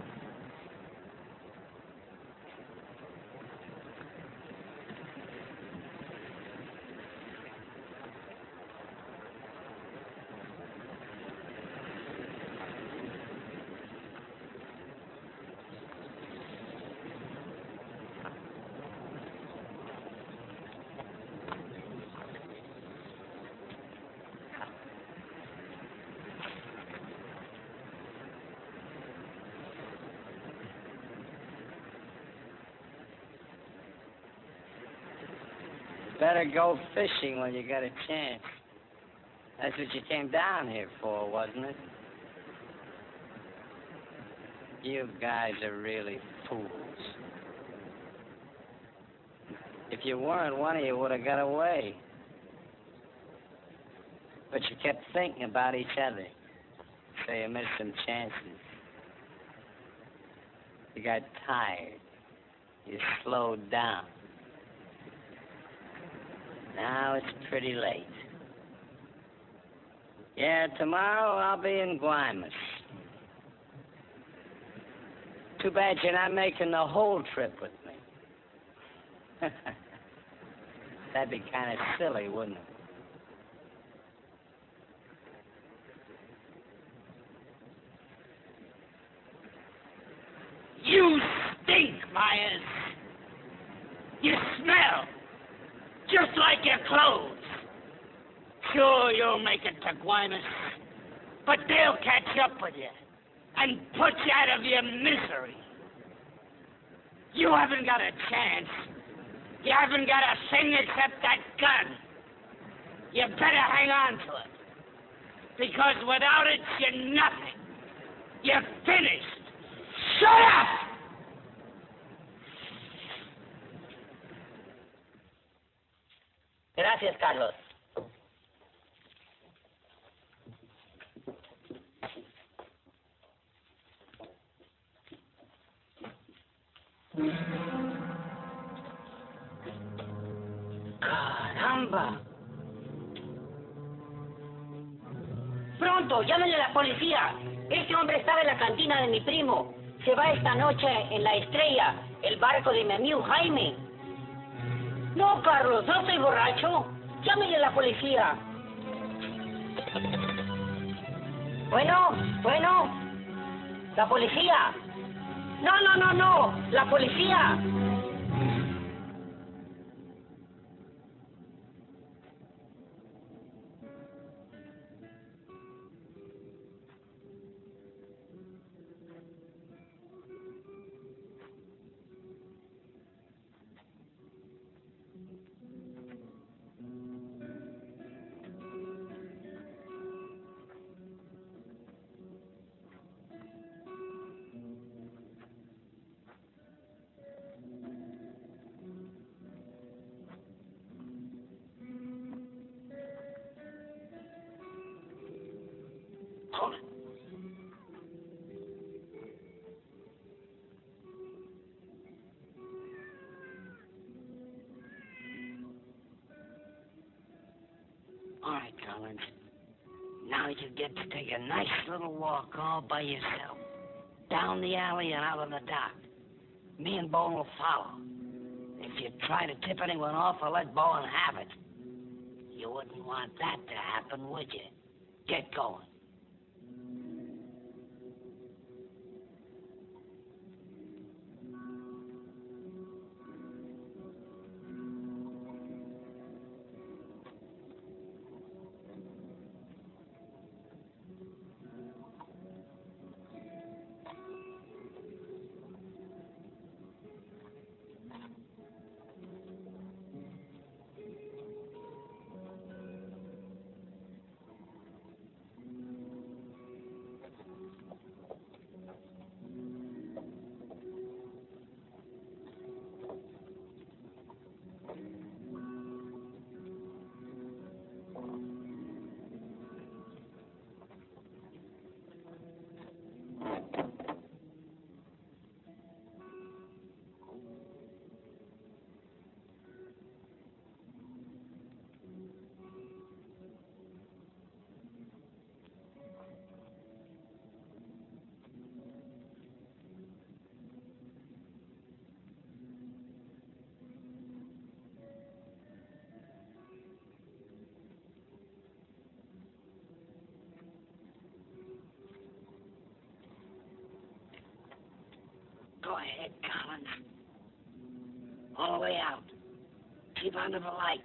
Better go fishing when you got a chance. That's what you came down here for, wasn't it? You guys are really fools. If you weren't, one of you would have got away. But you kept thinking about each other, so you missed some chances. You got tired. You slowed down. Now it's pretty late. Yeah, tomorrow I'll be in Guaymas. Too bad you're not making the whole trip with me. That'd be kind of silly, wouldn't it? You stink, Myers. You smell just like your clothes. Sure, you'll make it to Guaymas, but they'll catch up with you and put you out of your misery. You haven't got a chance. You haven't got a thing except that gun. You better hang on to it, because without it, you're nothing. You're finished. Shut up! Gracias, Carlos. Caramba. Pronto, llámenle a la policía. Este hombre estaba en la cantina de mi primo. Se va esta noche en la Estrella, el barco de mi amigo Jaime. No, Carlos, no estoy borracho. Llámenle a la policía. Bueno, bueno. La policía. No, no, no, no. La policía. All right, Collins. Now you get to take a nice little walk all by yourself. Down the alley and out on the dock. Me and Bowen will follow. If you try to tip anyone off or let Bowen have it, you wouldn't want that to happen, would you? Get going. Go ahead, Collins. All the way out. Keep under the lights.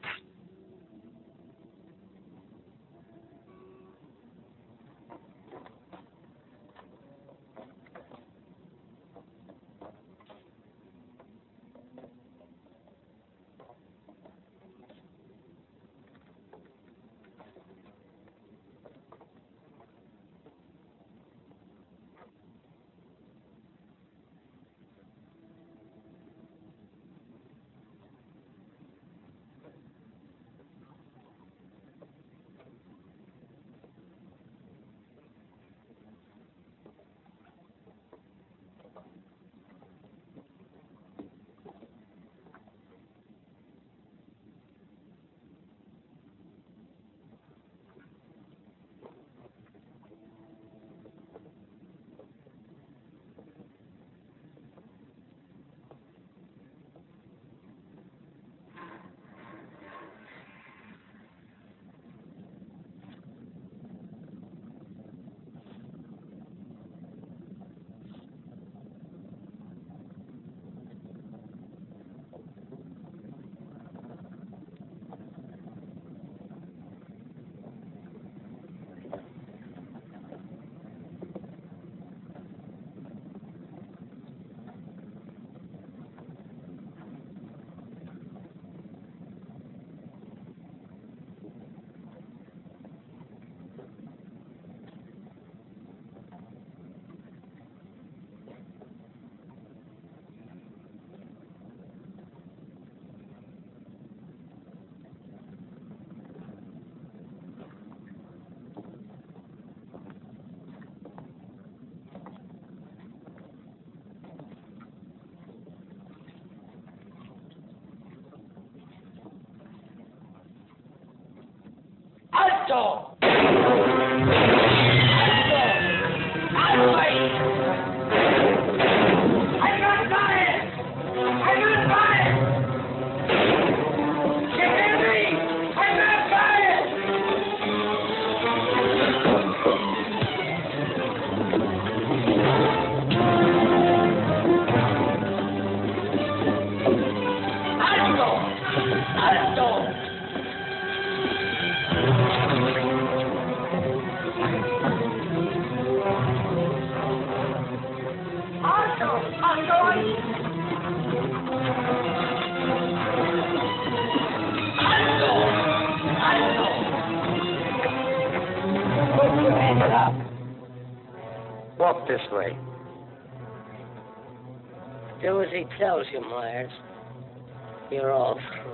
Alto! Alto! I'm not fired! I'm not fired! You hear me? I'm not fired! Alto! Alto! Put your hands up. Walk this way. Do as he tells you, Myers. You're all through.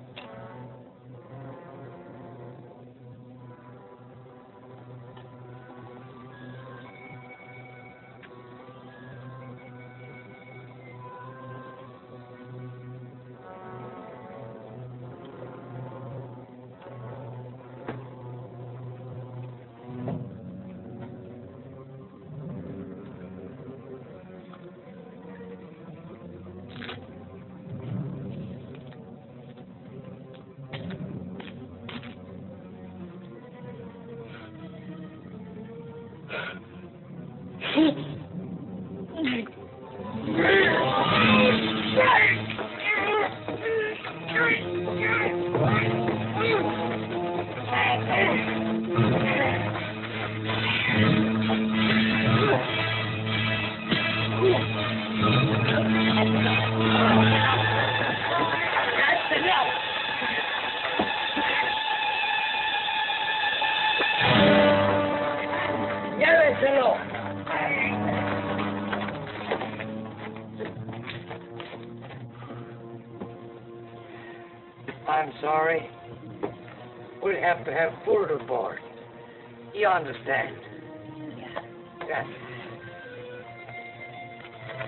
I'm sorry. We'll have to have food aboard. You understand? Yeah. Yeah.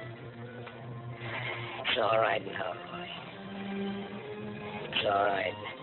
It's all right now, Roy. It's all right.